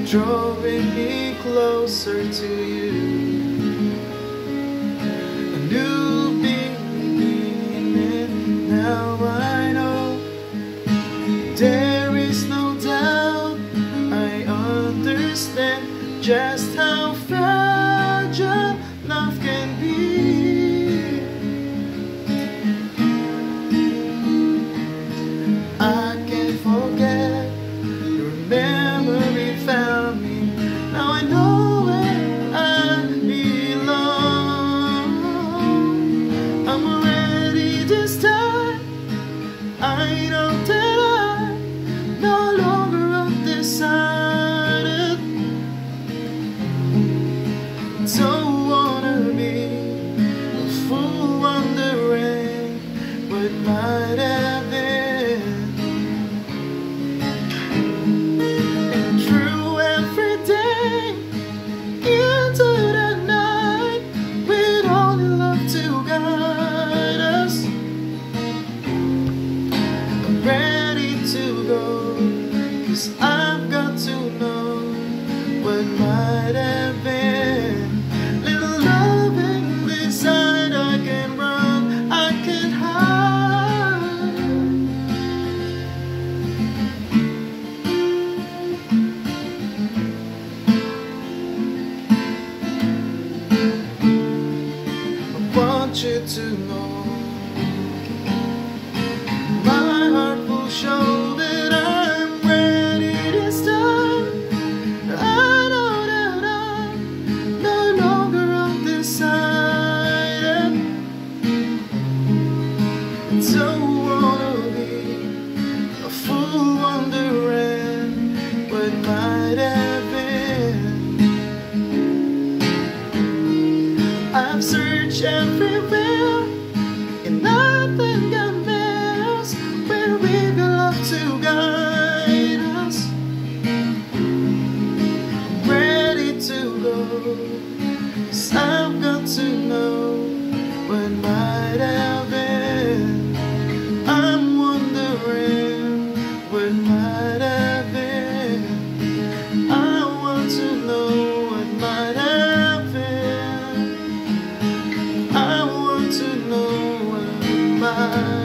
drawing me closer to you. A new beginning, now I know. There is no doubt, I understand just how fragile love can be. I can't forget your memory found me. Now I know where I belong. I'm ready this time. I know that I'm no longer undecided. Don't wanna be a fool wondering what might have been. And through everything, into the night, with only love to guide us, I'm ready to go, 'cause I've got to know what might have been. Little loving beside, I can run, I can hide. I want you to know my heart will show that I'm ready this time. I know that I'm no longer undecided. Don't wanna be a fool wondering what might have been. I've searched everywhere and nothing compares where we got love to guide us. Ready to go, 'cause I've got to know what might have been. I'm wondering what might have been. I want to know what might have been. I want to know what might